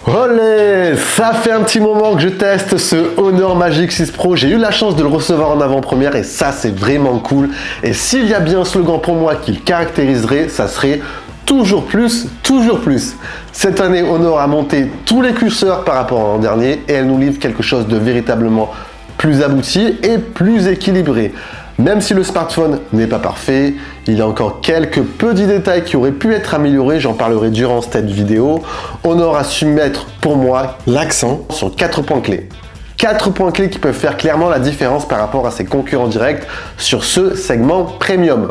Olé, ça fait un petit moment que je teste ce Honor Magic 6 Pro. J'ai eu la chance de le recevoir en avant-première et ça c'est vraiment cool. Et s'il y a bien un slogan pour moi qui le caractériserait, ça serait toujours plus, toujours plus. Cette année, Honor a monté tous les curseurs par rapport à l'an dernier et elle nous livre quelque chose de véritablement plus abouti et plus équilibré. Même si le smartphone n'est pas parfait, il y a encore quelques petits détails qui auraient pu être améliorés, j'en parlerai durant cette vidéo. Honor a su mettre pour moi l'accent sur 4 points clés. 4 points clés qui peuvent faire clairement la différence par rapport à ses concurrents directs sur ce segment premium.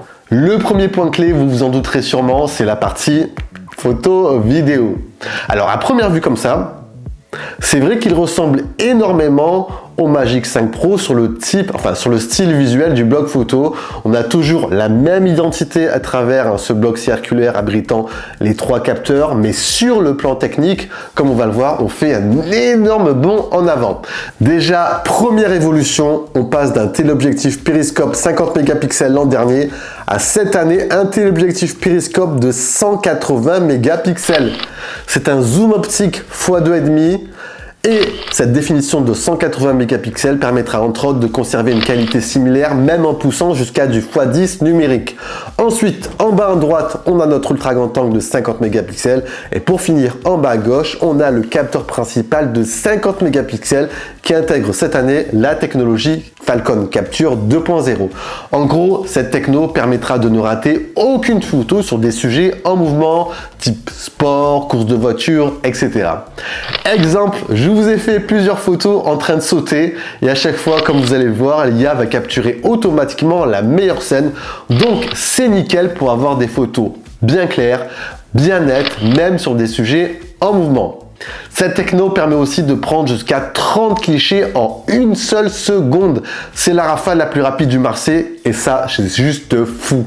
Le premier point clé, vous vous en douterez sûrement, c'est la partie photo-vidéo. Alors à première vue comme ça, c'est vrai qu'il ressemble énormément au Magic 5 Pro sur le style visuel du bloc photo. On a toujours la même identité à travers ce bloc circulaire abritant les 3 capteurs, mais sur le plan technique, comme on va le voir, on fait un énorme bond en avant. Déjà, première évolution, on passe d'un téléobjectif périscope 50 mégapixels l'an dernier à cette année un téléobjectif périscope de 180 mégapixels. C'est un zoom optique x2,5. Et cette définition de 180 mégapixels permettra entre autres de conserver une qualité similaire même en poussant jusqu'à du x10 numérique. Ensuite, en bas à droite, on a notre ultra grand angle de 50 mégapixels et pour finir, en bas à gauche, on a le capteur principal de 50 mégapixels qui intègre cette année la technologie Falcon Capture 2.0. En gros, cette techno permettra de ne rater aucune photo sur des sujets en mouvement, type sport, course de voiture, etc. Exemple, je vous ai fait plusieurs photos en train de sauter et à chaque fois, comme vous allez le voir, l'IA va capturer automatiquement la meilleure scène. Donc, c'est nickel pour avoir des photos bien claires, bien nettes, même sur des sujets en mouvement. Cette techno permet aussi de prendre jusqu'à 30 clichés en une seule seconde. C'est la rafale la plus rapide du marché et ça, c'est juste fou.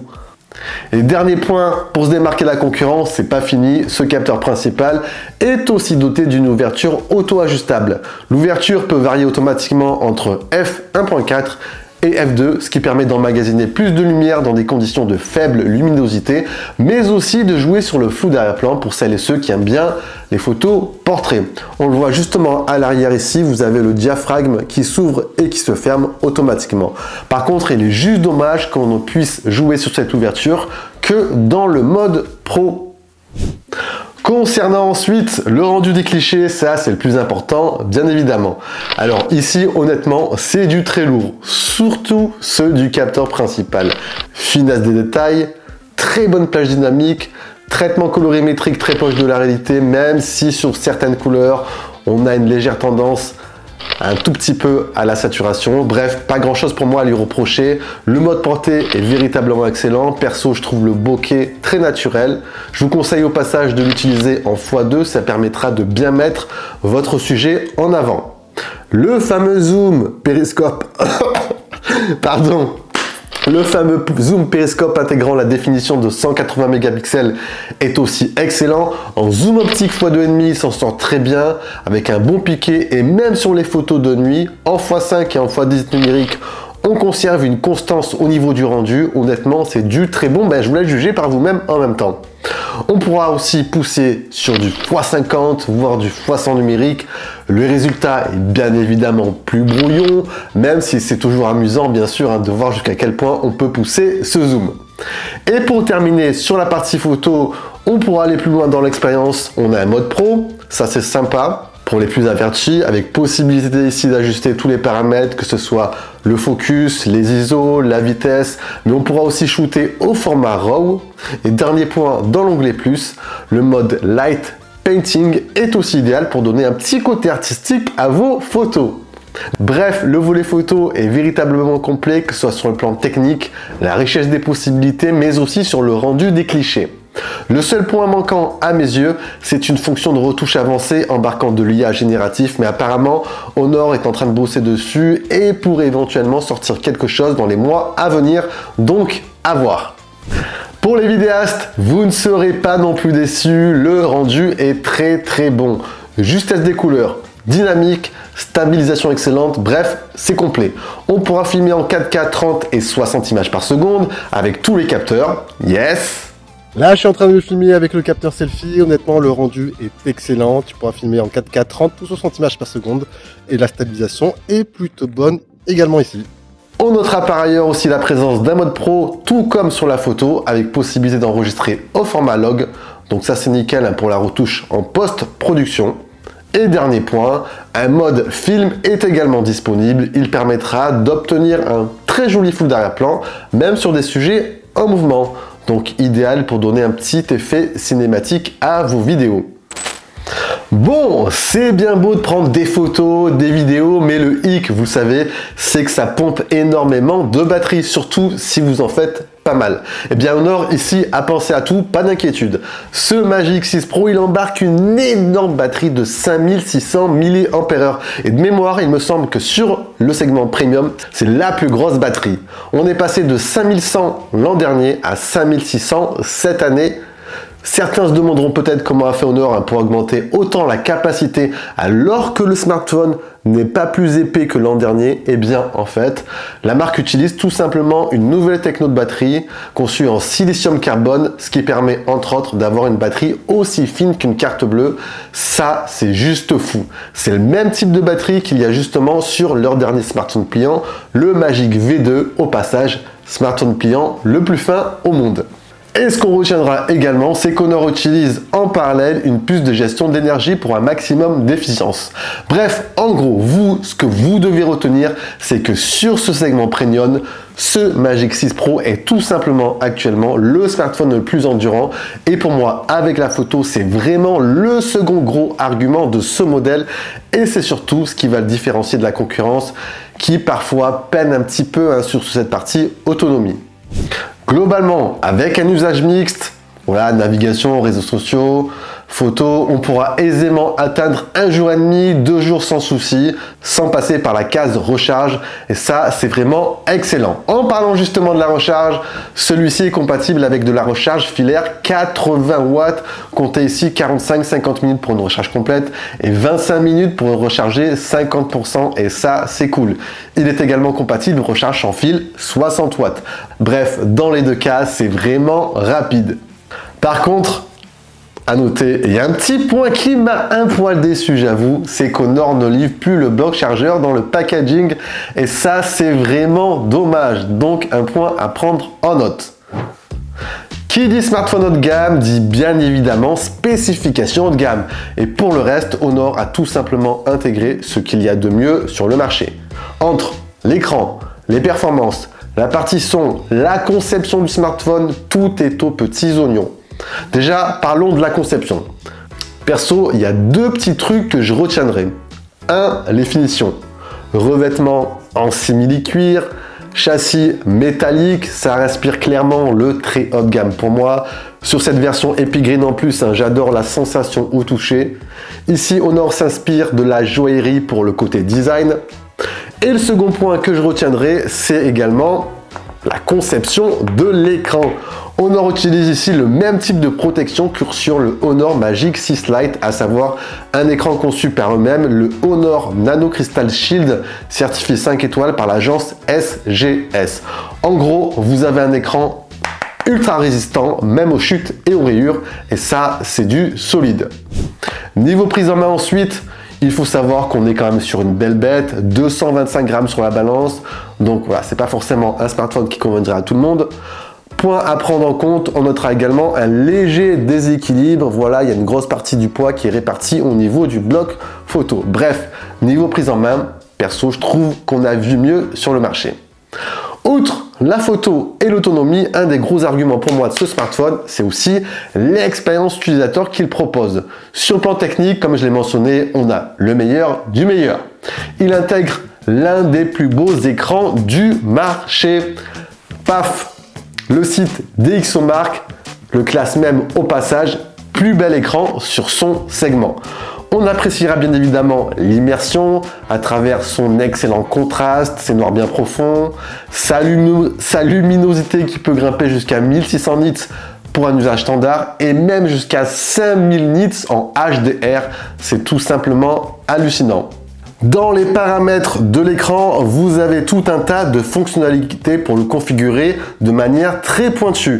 Et dernier point, pour se démarquer de la concurrence, c'est pas fini, ce capteur principal est aussi doté d'une ouverture auto-ajustable. L'ouverture peut varier automatiquement entre f1.4 et f2, ce qui permet d'emmagasiner plus de lumière dans des conditions de faible luminosité, mais aussi de jouer sur le flou d'arrière-plan pour celles et ceux qui aiment bien les photos portraits. On le voit justement à l'arrière ici, vous avez le diaphragme qui s'ouvre et qui se ferme automatiquement. Par contre, il est juste dommage qu'on ne puisse jouer sur cette ouverture que dans le mode pro. Concernant ensuite le rendu des clichés, ça c'est le plus important, bien évidemment. Alors ici, honnêtement, c'est du très lourd, surtout ceux du capteur principal. Finesse des détails, très bonne plage dynamique, traitement colorimétrique très proche de la réalité, même si sur certaines couleurs, on a une légère tendance un tout petit peu à la saturation. Bref, pas grand chose pour moi à lui reprocher. Le mode portée est véritablement excellent. Perso, je trouve le bokeh très naturel. Je vous conseille au passage de l'utiliser en x2, ça permettra de bien mettre votre sujet en avant. Le fameux zoom périscope, pardon. Le fameux zoom périscope intégrant la définition de 180 mégapixels est aussi excellent. En zoom optique x2,5, il s'en sort très bien avec un bon piqué et même sur les photos de nuit, en x5 et en x10 numérique, on conserve une constance au niveau du rendu. Honnêtement, c'est du très bon. Je vous laisse juger par vous-même en même temps. On pourra aussi pousser sur du x50, voire du x100 numérique. Le résultat est bien évidemment plus brouillon, même si c'est toujours amusant, bien sûr, de voir jusqu'à quel point on peut pousser ce zoom. Et pour terminer sur la partie photo, on pourra aller plus loin dans l'expérience. On a un mode pro, ça c'est sympa. Pour les plus avertis, avec possibilité ici d'ajuster tous les paramètres, que ce soit le focus, les ISO, la vitesse, mais on pourra aussi shooter au format RAW. Et dernier point, dans l'onglet plus, le mode Light Painting est aussi idéal pour donner un petit côté artistique à vos photos. Bref, le volet photo est véritablement complet, que ce soit sur le plan technique, la richesse des possibilités, mais aussi sur le rendu des clichés. Le seul point manquant à mes yeux, c'est une fonction de retouche avancée embarquant de l'IA génératif, mais apparemment Honor est en train de bosser dessus et pourrait éventuellement sortir quelque chose dans les mois à venir, donc à voir. Pour les vidéastes, vous ne serez pas non plus déçus, le rendu est très bon. Justesse des couleurs, dynamique, stabilisation excellente, bref, c'est complet. On pourra filmer en 4K 30 et 60 images par seconde avec tous les capteurs, yes. Là, je suis en train de le filmer avec le capteur selfie. Honnêtement, le rendu est excellent. Tu pourras filmer en 4K 30 ou 60 images par seconde. Et la stabilisation est plutôt bonne également ici. On notera par ailleurs aussi la présence d'un mode pro, tout comme sur la photo, avec possibilité d'enregistrer au format log. Donc ça, c'est nickel pour la retouche en post-production. Et dernier point, un mode film est également disponible. Il permettra d'obtenir un très joli full d'arrière-plan, même sur des sujets en mouvement. Donc idéal pour donner un petit effet cinématique à vos vidéos. Bon, c'est bien beau de prendre des photos, des vidéos, mais le hic, vous savez, c'est que ça pompe énormément de batterie, surtout si vous en faites pas mal. Eh bien, Honor ici a pensé à tout, pas d'inquiétude. Ce Magic 6 Pro, il embarque une énorme batterie de 5600 mAh. Et de mémoire, il me semble que sur le segment Premium, c'est la plus grosse batterie. On est passé de 5100 l'an dernier à 5600 cette année. Certains se demanderont peut-être comment a fait Honor pour augmenter autant la capacité alors que le smartphone n'est pas plus épais que l'an dernier. Eh bien, en fait, la marque utilise tout simplement une nouvelle techno de batterie conçue en silicium carbone, ce qui permet entre autres d'avoir une batterie aussi fine qu'une carte bleue. Ça, c'est juste fou. C'est le même type de batterie qu'il y a justement sur leur dernier smartphone pliant, le Magic V2, au passage, smartphone pliant le plus fin au monde. Et ce qu'on retiendra également, c'est qu'Honor utilise en parallèle une puce de gestion d'énergie pour un maximum d'efficience. Bref, en gros, ce que vous devez retenir, c'est que sur ce segment Premium, ce Magic 6 Pro est tout simplement actuellement le smartphone le plus endurant. Et pour moi, avec la photo, c'est vraiment le second gros argument de ce modèle. Et c'est surtout ce qui va le différencier de la concurrence, qui parfois peine un petit peu sur cette partie autonomie. Globalement, avec un usage mixte, voilà, navigation, réseaux sociaux, photos, on pourra aisément atteindre 1 jour et demi, 2 jours sans souci, sans passer par la case recharge. Et ça, c'est vraiment excellent. En parlant justement de la recharge, celui-ci est compatible avec de la recharge filaire 80 watts. Comptez ici 45-50 minutes pour une recharge complète et 25 minutes pour recharger 50%. Et ça, c'est cool. Il est également compatible recharge sans fil 60 watts. Bref, dans les deux cas, c'est vraiment rapide. Par contre, à noter, il y a un petit point qui m'a un poil déçu, j'avoue, c'est qu'Honor ne livre plus le bloc chargeur dans le packaging et ça, c'est vraiment dommage. Donc, un point à prendre en note. Qui dit smartphone haut de gamme dit bien évidemment spécification haut de gamme. Et pour le reste, Honor a tout simplement intégré ce qu'il y a de mieux sur le marché. Entre l'écran, les performances, la partie son, la conception du smartphone, tout est aux petits oignons. Déjà, parlons de la conception. Perso, il y a deux petits trucs que je retiendrai. 1. Les finitions. Revêtement en simili-cuir, châssis métallique, ça respire clairement le très haut de gamme pour moi. Sur cette version Epic Green en plus, j'adore la sensation au toucher. Ici, Honor s'inspire de la joaillerie pour le côté design. Et le second point que je retiendrai, c'est également la conception de l'écran. Honor utilise ici le même type de protection que sur le Honor Magic 6 Lite, à savoir un écran conçu par eux-mêmes, le Honor Nano Crystal Shield, certifié 5 étoiles par l'agence SGS. En gros, vous avez un écran ultra résistant, même aux chutes et aux rayures, et ça, c'est du solide. Niveau prise en main ensuite, il faut savoir qu'on est quand même sur une belle bête, 225 grammes sur la balance, donc voilà, c'est pas forcément un smartphone qui conviendrait à tout le monde. Point à prendre en compte, on notera également un léger déséquilibre, voilà, il y a une grosse partie du poids qui est répartie au niveau du bloc photo. Bref, niveau prise en main, perso, je trouve qu'on a vu mieux sur le marché. Outre la photo et l'autonomie, un des gros arguments pour moi de ce smartphone, c'est aussi l'expérience utilisateur qu'il propose. Sur le plan technique, comme je l'ai mentionné, on a le meilleur du meilleur. Il intègre l'un des plus beaux écrans du marché. Paf! Le site DxOMark le classe même au passage plus bel écran sur son segment. On appréciera bien évidemment l'immersion à travers son excellent contraste, ses noirs bien profonds, sa luminosité qui peut grimper jusqu'à 1600 nits pour un usage standard et même jusqu'à 5000 nits en HDR. C'est tout simplement hallucinant. Dans les paramètres de l'écran, vous avez tout un tas de fonctionnalités pour le configurer de manière très pointue.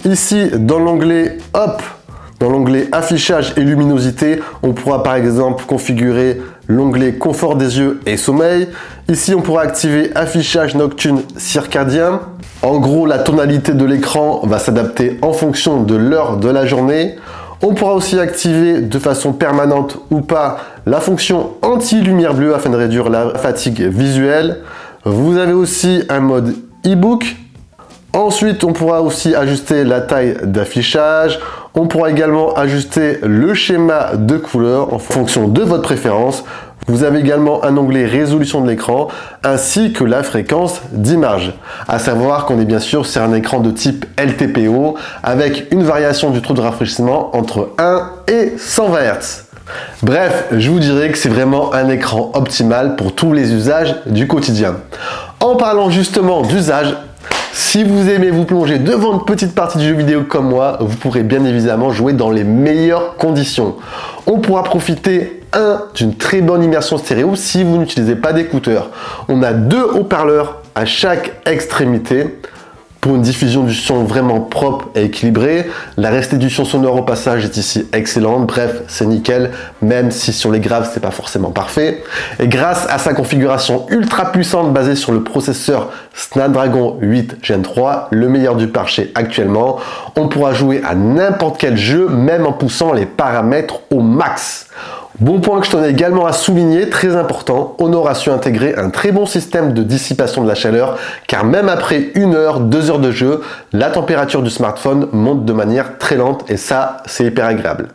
Ici, dans l'onglet hop, dans l'onglet affichage et luminosité, on pourra par exemple configurer l'onglet confort des yeux et sommeil. Ici, on pourra activer affichage nocturne circadien. En gros, la tonalité de l'écran va s'adapter en fonction de l'heure de la journée. On pourra aussi activer de façon permanente ou pas la fonction anti-lumière bleue afin de réduire la fatigue visuelle. Vous avez aussi un mode e-book. Ensuite, on pourra aussi ajuster la taille d'affichage. On pourra également ajuster le schéma de couleur en fonction de votre préférence. Vous avez également un onglet résolution de l'écran ainsi que la fréquence d'image. À savoir qu'on est bien sûr sur un écran de type LTPO avec une variation du taux de rafraîchissement entre 1 et 120 Hz. Bref, je vous dirais que c'est vraiment un écran optimal pour tous les usages du quotidien. En parlant justement d'usage, si vous aimez vous plonger devant une petite partie du jeu vidéo comme moi, vous pourrez bien évidemment jouer dans les meilleures conditions. On pourra profiter d'une très bonne immersion stéréo si vous n'utilisez pas d'écouteurs. On a 2 haut-parleurs à chaque extrémité pour une diffusion du son vraiment propre et équilibrée. La restitution sonore au passage est ici excellente. Bref, c'est nickel, même si sur les graves, c'est pas forcément parfait. Et grâce à sa configuration ultra puissante basée sur le processeur Snapdragon 8 Gen 3, le meilleur du marché actuellement, on pourra jouer à n'importe quel jeu, même en poussant les paramètres au max. Bon point que je tenais également à souligner, très important, Honor a su intégrer un très bon système de dissipation de la chaleur, car même après 1 heure, 2 heures de jeu, la température du smartphone monte de manière très lente et ça, c'est hyper agréable.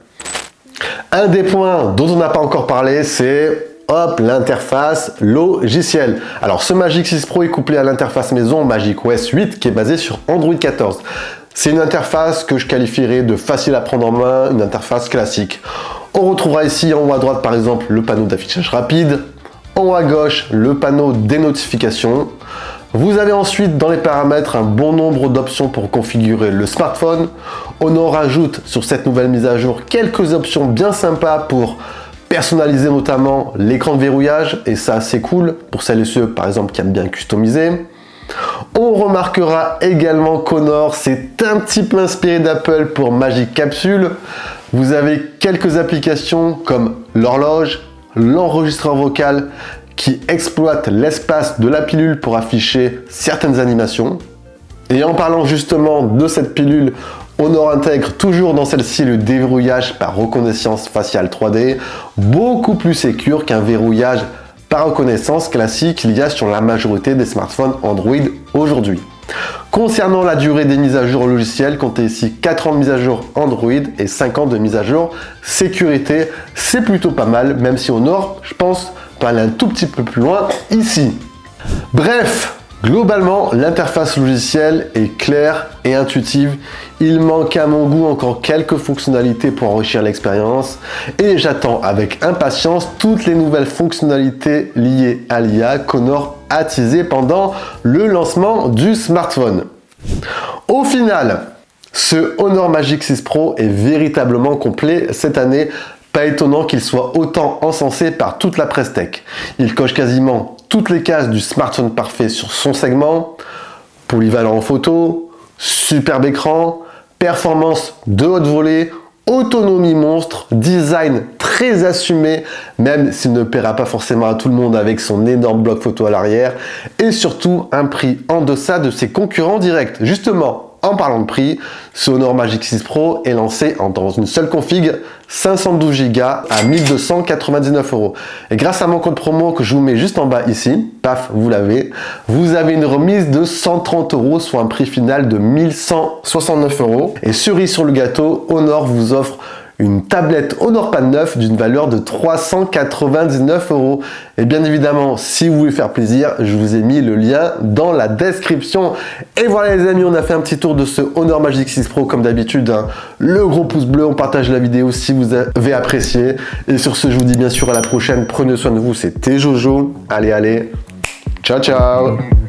Un des points dont on n'a pas encore parlé, c'est l'interface logicielle. Alors ce Magic 6 Pro est couplé à l'interface maison Magic OS 8 qui est basée sur Android 14. C'est une interface que je qualifierais de facile à prendre en main, une interface classique. On retrouvera ici en haut à droite par exemple le panneau d'affichage rapide, en haut à gauche le panneau des notifications. Vous avez ensuite dans les paramètres un bon nombre d'options pour configurer le smartphone. On rajoute sur cette nouvelle mise à jour quelques options bien sympas pour personnaliser notamment l'écran de verrouillage et ça c'est cool pour celles et ceux par exemple qui aiment bien customiser. On remarquera également qu'Honor s'est un petit peu inspiré d'Apple pour Magic Capsule. Vous avez quelques applications comme l'horloge, l'enregistreur vocal qui exploite l'espace de la pilule pour afficher certaines animations. Et en parlant justement de cette pilule, Honor intègre toujours dans celle-ci le déverrouillage par reconnaissance faciale 3D, beaucoup plus sécure qu'un verrouillage par reconnaissance classique qu'il y a sur la majorité des smartphones Android aujourd'hui. Concernant la durée des mises à jour logicielles, comptez ici 4 ans de mise à jour Android et 5 ans de mise à jour sécurité. C'est plutôt pas mal, même si Honor, je pense, peut aller un tout petit peu plus loin ici. Bref, globalement, l'interface logicielle est claire et intuitive. Il manque à mon goût encore quelques fonctionnalités pour enrichir l'expérience et j'attends avec impatience toutes les nouvelles fonctionnalités liées à l'IA qu'Honor a teasé pendant le lancement du smartphone. Au final, ce Honor Magic 6 Pro est véritablement complet cette année. Pas étonnant qu'il soit autant encensé par toute la presse tech. Il coche quasiment toutes les cases du smartphone parfait sur son segment, polyvalent en photo, superbe écran, performance de haute volée, autonomie monstre, design très assumé, même s'il ne plaira pas forcément à tout le monde avec son énorme bloc photo à l'arrière, et surtout un prix en deçà de ses concurrents directs. Justement, en parlant de prix, ce Honor Magic 6 Pro est lancé dans une seule config, 512 Go à 1299 €. Et grâce à mon code promo que je vous mets juste en bas ici, paf, vous l'avez, vous avez une remise de 130 €, soit un prix final de 1169 €. Et cerise sur le gâteau, Honor vous offre une tablette Honor Pad 9 d'une valeur de 399 €. Et bien évidemment, si vous voulez faire plaisir, je vous ai mis le lien dans la description. Et voilà les amis, on a fait un petit tour de ce Honor Magic 6 Pro comme d'habitude. Le gros pouce bleu, on partage la vidéo si vous avez apprécié. Et sur ce, je vous dis bien sûr à la prochaine. Prenez soin de vous, c'était Jojo. Allez, ciao ciao.